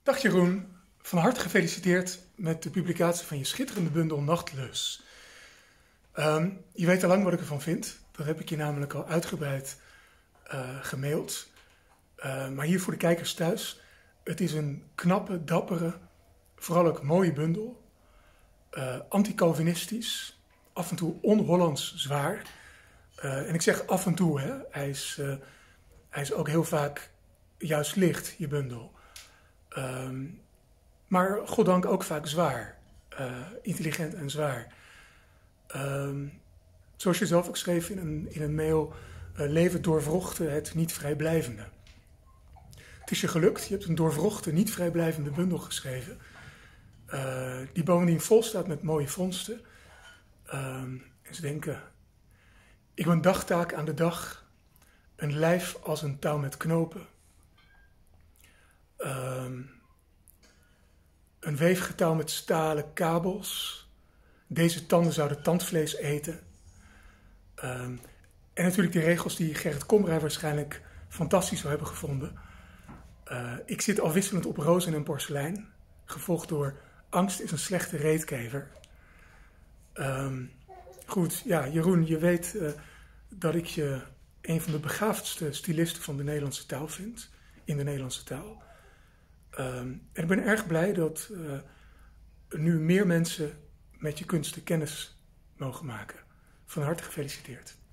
Dag Jeroen, van harte gefeliciteerd met de publicatie van je schitterende bundel Nachtlus. Je weet al lang wat ik ervan vind. Dat heb ik je namelijk al uitgebreid gemaild. Maar hier voor de kijkers thuis. Het is een knappe, dappere, vooral ook mooie bundel. Anti-Calvinistisch, af en toe on-Hollands zwaar. En ik zeg af en toe, hè. Hij is ook heel vaak juist licht, je bundel. Maar goddank ook vaak zwaar. Intelligent en zwaar. Zoals je zelf ook schreef in een mail, leven doorwrochten het niet vrijblijvende. Het is je gelukt, je hebt een doorwrochte, niet vrijblijvende bundel geschreven. Die bovendien vol staat met mooie vondsten. Eens denken. Ik ben dagtaak aan de dag. Een lijf als een touw met knopen. Een weefgetouw met stalen kabels. Deze tanden zouden tandvlees eten. En natuurlijk die regels die Gerrit Komrij waarschijnlijk fantastisch zou hebben gevonden. Ik zit afwisselend op rozen en porselein. Gevolgd door angst is een slechte reetkever. Goed, ja, Jeroen, je weet dat ik je een van de begaafdste stylisten van de Nederlandse taal vind. In de Nederlandse taal. En ik ben erg blij dat nu meer mensen met je kunsten kennis mogen maken. Van harte gefeliciteerd.